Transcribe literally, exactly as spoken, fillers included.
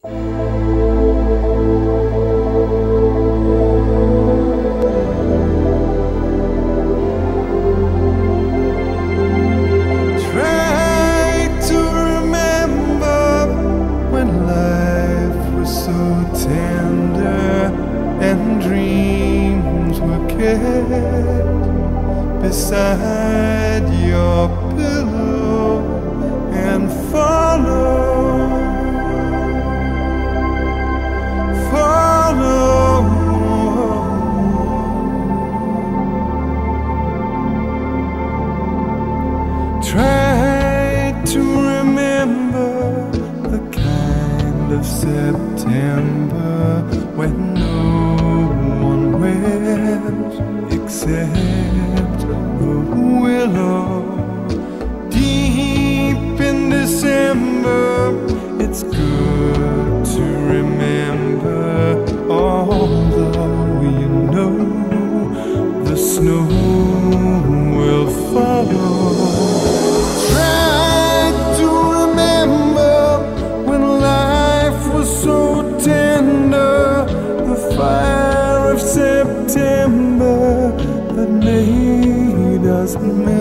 Beside your pillow and follow, follow. Try to remember the kind of September when no one wears except the willow. Deep in December, it's good to remember, although you know the snow will follow. Try to remember when life was so tender, the fire of September that made us melt.